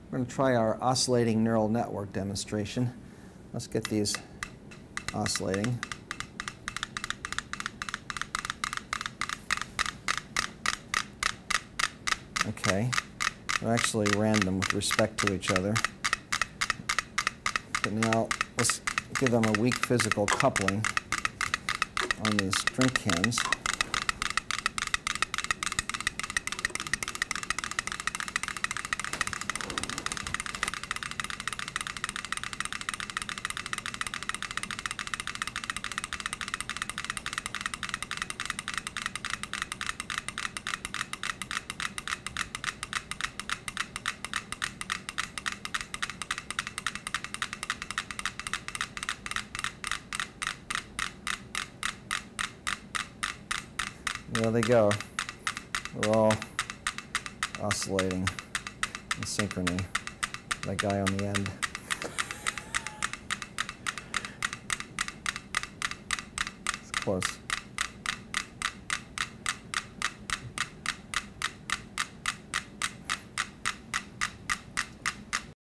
We're going to try our oscillating neural network demonstration. Let's get these oscillating. Okay, they're actually random with respect to each other. But now let's give them a weak physical coupling on these drink cans. There they go. They're all oscillating in synchrony. That guy on the end. It's close.